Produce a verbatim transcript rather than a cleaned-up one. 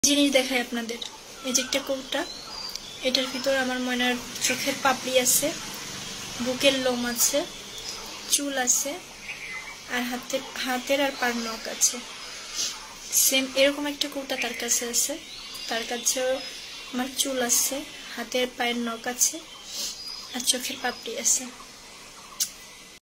জিনিস দেখাই আপনাদের। এই যে একটা কৌটা, এটার ভিতর আমার ময়নার চোখের পাপড়ি আছে, বুকের লোম আছে, চুল আছে, আর হাতের হাতের আর পার নখ আছে। সেম এরকম একটা কৌটা তার কাছে আছে। তার কাছেও আমার চুল আছে, হাতের পায়ের নখ আছে, আর চোখের পাপড়ি আছে।